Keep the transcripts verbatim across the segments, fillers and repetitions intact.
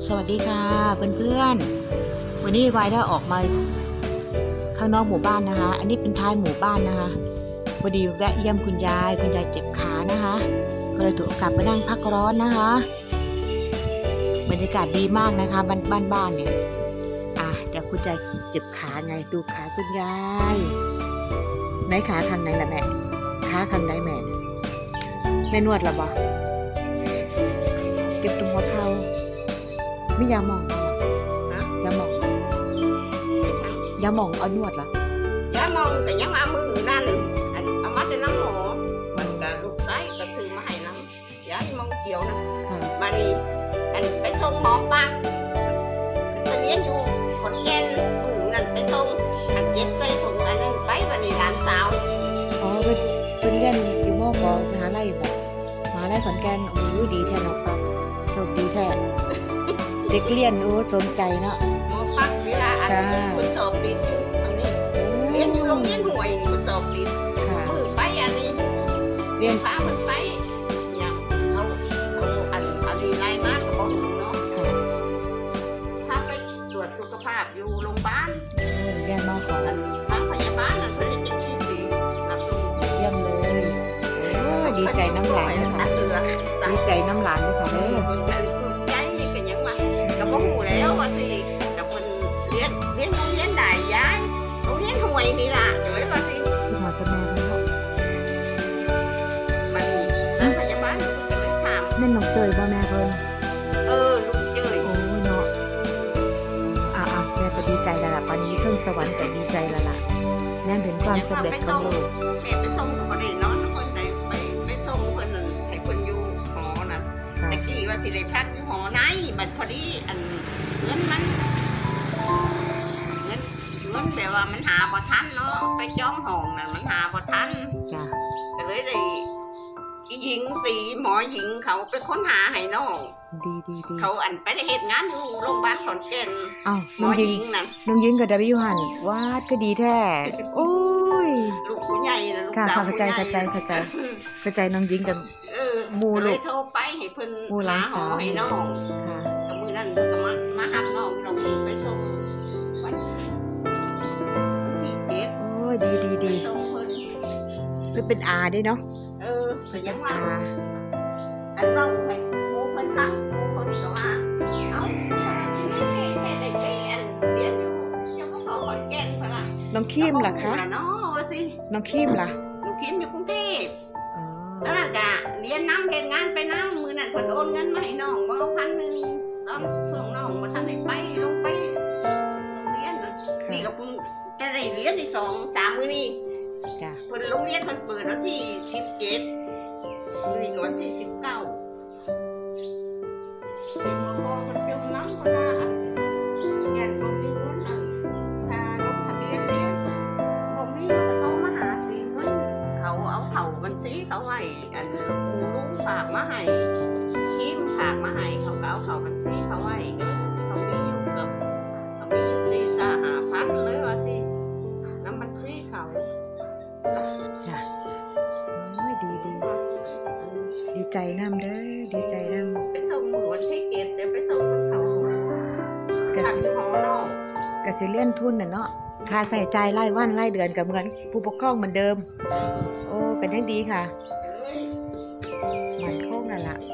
สวัสดีค่ะเพื่อนๆวันนี้วายได้ออกมาข้างนอกหมู่บ้านนะคะ อันนี้เป็นท้ายหมู่บ้านนะคะพอดีแวะเยี่ยมคุณยายคุณยายเจ็บขานะคะก็เลยถือโอกาสมานั่งพักร้อนนะคะบรรยากาศดีมากนะคะบ้านบ้านบ้านเนี่ยอ่ะเดี๋ยวคุณยายเจ็บขาไงดูขาคุณยายไหนขาข้างไหนล่ะแม่ขาข้างไหนแม่แม่นวดหรอบ่เจ็บตรงหัวเข่าไม่ยาหมองนะยาหมองยาหมองเอานวดเหรอยาหมองแต่ยังเอามือนั่นเอามาแต่น้ำหมอมันก็ลูกไส้ก็ซื้อมาให้น้ำยาหมองเขียวนะมานี่อันไปส่งหมอปักไปเลี้ยงอยู่ขอนแก่นถุงนั่นไปส่งอันเจ็บใจถุงอันนั้นไปวันนี้หลานสาวอ๋อไปเลี้ยงอยู่หม้อปอมหาไร่แบบมหาไร่ขอนแก่นโอ้ยดีแท้เนาะปักโชคดีแท้เด็กเรียนโอ้สนใจเนาะหมอปักเวลาอันคุณสอบติดอันนี้เรียนอยู่โรงเรียนห่วยคุณสอบติดมือไปอันนี้เรียนฟ้ามันไปอย่างเขาเขาอันอันนี้ไรมากกับบอกเนาะถ้าไปตรวจสุขภาพอยู่โรงพยาบาลเรียนมอก่อนทางพยาบาลนั่นเพื่อจะคิดดีนะตุ้เยี่ยมเลยดีใจน้ำหลานนะคะดีใจน้ำหลานเลยค่ะเด้อก็บ่ฮู้แล้วว่าสิกับคนเรียนเรียนโรงเรียนใดย้ายโรงเรียนห่วยนี่ล่ะเลยว่าสิคุณหมอกับแม่เพิ่นเนาะมันนี่พยาบาลก็เลยถามนั่นน้องเจยบ่แม่เพิ่นเออลูกเจยโอ้เนาะอ่าๆแม่ก็ดีใจแล้วล่ะปานนี้เพิ่งสวรรค์ก็ดีใจแล้วล่ะแม่เห็นความสำเร็จของลูกแม่ไปส่งก็บ่ได้นอนคนใดไปไปส่งเพิ่นนั่นให้เพิ่นอยู่หอน่ะแต่กี้ว่าสิได้พักอยู่หอในบัดพอดีอันเงินมันเงินเงินแบบว่ามันหาบ่ทันเนาะไปจ้องห้องน่ะมันหาบ่ทันจ้ะก็เลยได้อีหญิงตีหมอหญิงเขาเป็นคนหาให้น้องดีดีดีเขาอันไปได้เหตุงานอยู่โรงพยาบาลขอนแก่นอ้าวหมอหญิงน่ะน้องหญิงกับดาวิวหันวาดก็ดีแท้โอ้ยลูกผู้ใหญ่นะลูกสาวเข้าใจเข้าใจเข้าใจเข้าใจน้องหญิงกับมูลูกโทรไปให้เพิ่นหาหอให้น้องค่ะกับมือนั่นก็มามาหับน้องเราไปส่งวันที่เจ็ดโอ้ยดีดีดีเพิ่นเป็นอาได้เนาะเออเพิ่นยังว่าอันน้องให้หมูเพิ่นทักหมูเพิ่นก็ว่าเอ้านี่แท้ได้แก่อันเรียนอยู่ยังบ่เข้าขอนแก่นเพิ่นล่ะน้องคิมล่ะคะเนาะว่าสิน้องคิมล่ะน้องคิมอยู่กรุงเทพแล้วนั่นกะเรียนน้ำเห็นงานไปน้ำมือนั่นเพิ่นโอนเงินมาให้น้องว่าพันหนึ่งตอนช่วงน้องมาท่านได้ไปลงไปโรงเรียนนี่ก็เพิ่งจะได้เรียนในสองสามมื้อนี้จ้ะเพิ่นโรงเรียนเพิ่นเปิดวันที่สิบเจ็ดมื้อนี้ก็วันที่สิบเก้าเด็กพอเพิ่นจมน้ำเพิ่นว่าเรียนบ่มีเงินนั่นค่าลงทะเบียนเรียนบ่มีมันก็ต้องมาหาสิเงินเขาเอาเข้าบัญชีเขาให้อันหมู่ลุงฝากมาให้คิมฝากมาให้เขาก็เอาเข้าบัญชีเขาไว้ก็เขามีอยู่เกือบเขามีอยู่สี่สามห้าพันเลยว่าสิน้ำบัญชีเขาจ้ะโอ้ยดีดีดีใจน้ำเด้อดีใจน้ำไปส่งมือวันที่เกตเดี๋ยวไปส่งเขากะสิหอนอกกะสิเลี่ยนทุนน่ะเนาะค่าใส่ใจไล่วันไล่เดือนกับเหมือนผู้ปกครองเหมือนเดิมโอ้เป็นยังดีค่ะมันโค้งนั่นล่ะ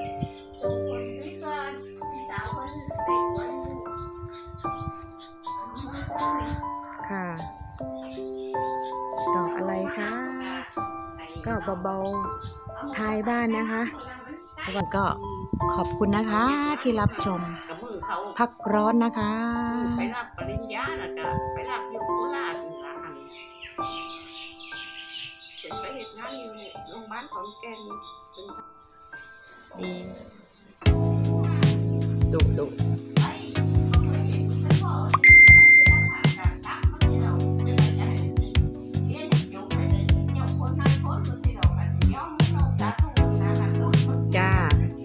ค่ะดอกอะไรคะก็เบาๆท้ายบ้านนะคะแล้วก็ขอบคุณนะคะที่รับชมพักร้อนนะคะไปรับปริญญาแล้วก็ไปรับอยู่โคราชนี่ล่ะเป็นไปเหตุงานอยู่โรงพยาบาลขอนแก่นดีดุดุจ้า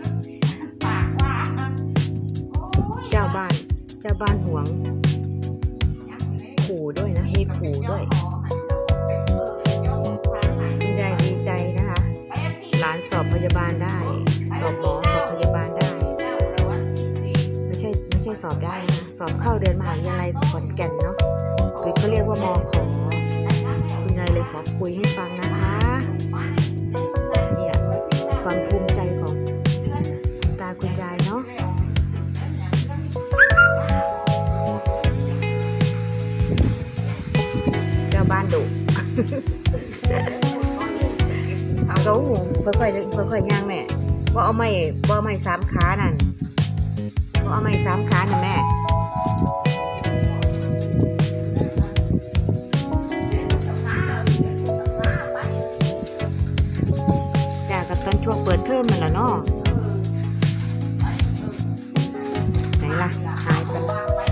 เจ้าบ้านเจ้าบ้านหวงขู่ด้วยนะมีขู่ด้วยคุณยายดีใจนะคะหลานสอบพยาบาลได้สอบหมอสอบพยาบาลได้ไม่ใช่ไม่อบได้นะสอบเข้าเรียนมหาวิทยาลัยขอนแก่นเนาะหรือเขาเรียกว่ามอขอคุณยายเลยขอคุยให้ฟังนะคะเนี่ยความภูมิใจของคุณตาคุณยายเนาะเจ้าบ้านดุเขาหูค่อยๆค่อยๆย่างแม่ว่าเอาไม้ว่าไม้สามขานั่นว่าเอาไม้สามขาน่ะแม่จ้ากับตอนช่วงเปิดเทอมมันแล้วเนาะไหนล่ะหายไป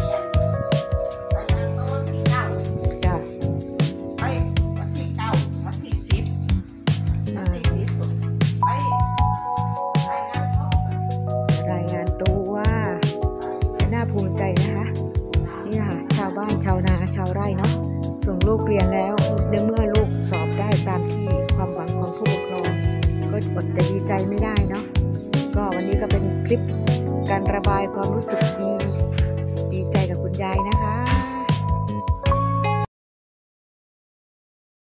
จ้าภูมิใจนะคะนี่ค่ะชาวบ้านชาวนาชาวไร่เนาะส่งลูกเรียนแล้วในเมื่อลูกสอบได้ตามที่ความหวังของผู้ปกครองก็อดแต่ดีใจไม่ได้เนาะก็วันนี้ก็เป็นคลิปการระบายความรู้สึกดี